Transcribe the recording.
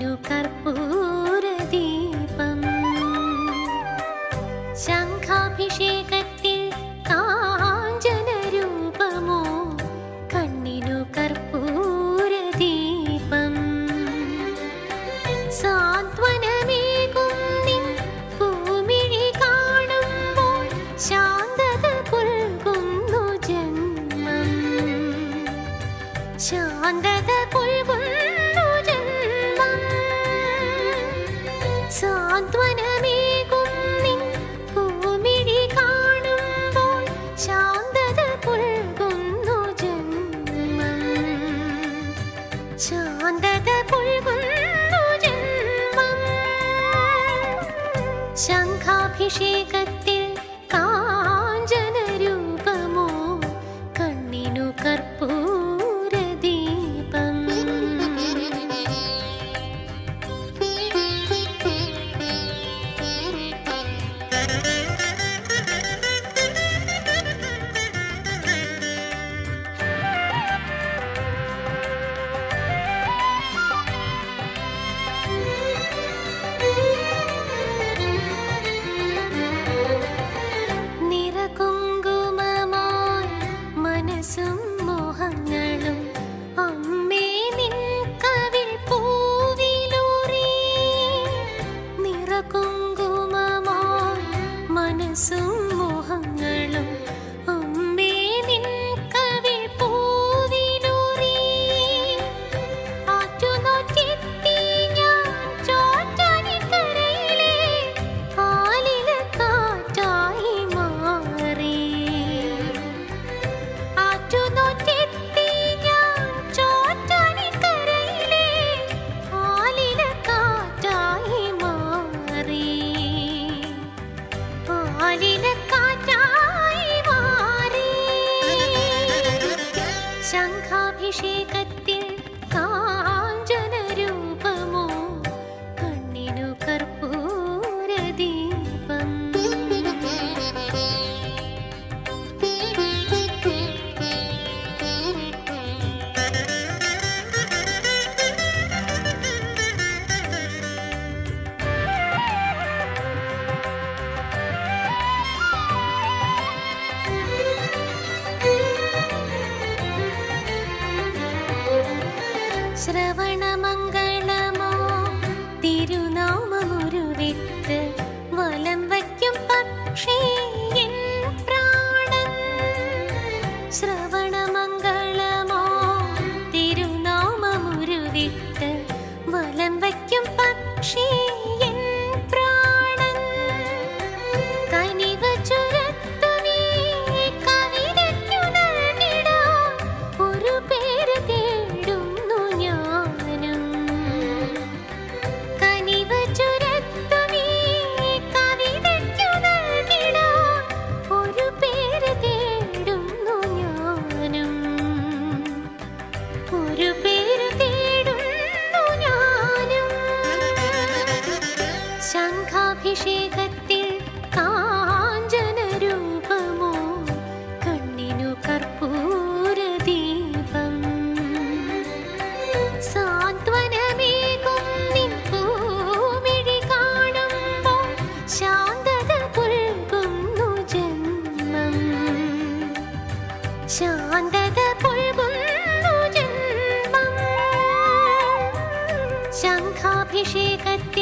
കണ്ണിനു കർപ്പൂരദീപം ശംഖാഭിഷേകത്തിൽ കാഞ്ചനരൂപമോ കണ്ണിനു കർപ്പൂരദീപം സാന്ത്വനമേകും നിൻ പൂമിഴി കാണുമ്പോൾ ശാന്തത പുൽകുന്നു ജന്മം ശാന്തത പുൽകുന്നു ജന്മം സാന്ത്വനമേകും നിൻ പൂമിഴി കാണുമ്പോൾ ശാന്തത പുൽകുന്നു ജന്മം ശാന്തത പുൽകുന്നു ജന്മം ശംഖാഭിഷേകത്തിൽ കാഞ്ചനരൂപമോ കണ്ണിനു കർപ്പൂരദീപം നിറകുങ്കുമമായി മനസ്സും മോഹങ്ങളും അമ്മേ നിൻ കവിൾ പൂവിലൂറി നിറകുങ്കുമമായി മനസ്സും മോഹങ്ങളും അമ്മേ നിൻ കവിൾ പൂവിലൂറി ആറ്റുനോറ്റെത്തി ഞാൻ ചോറ്റാനിക്കരയിലെ ആലിലക്കാറ്റായി മാറി ആറ്റുനോറ്റെത്തി ഞാൻ ചോറ്റാനിക്കരയിലെ ആലിലക്കാറ്റായി മാറി ആലിലക്കാറ്റായി മാറി ശംഖാഭിഷേകത്തിൽ കാഞ്ചനരൂപമോ കണ്ണിനു കർപ്പൂരദീപം ശ്രവണമംഗളമോ തിരുനാമമുരുവിട്ട് വലം വയ്ക്കും പക്ഷേ എൻ പ്രാണൻ ശ്രവണമംഗളമോ തിരുനാമമുരുവിട്ട് വലം വയ്ക്കും പക്ഷേ എൻ പ്രാണൻ കനിവ് ചുരത്തുമീ കവിതയ്ക്കു നൽകിടാൻ ഒരു പേര് തേടുന്നു ഞാനും കനിവ് ചുരത്തുമീ കവിതയ്ക്കു നൽകിടാൻ ഒരു പേര് തേടുന്നു ഞാനും ഒരു പേര് തേടുന്നു ഞാനും ശംഖാഭിഷേകത്തിൽ കാഞ്ചനരൂപമോ കണ്ണിനു കർപ്പൂരദീപം സാന്ത്വനമേകും നിൻ പൂമിഴി കാണുമ്പോൾ ശാന്തത പുൽകുന്നു ജന്മം ശാന്തത പുൽകുന്നു ജന്മം ശംഖാഭിഷേകത്തിൽ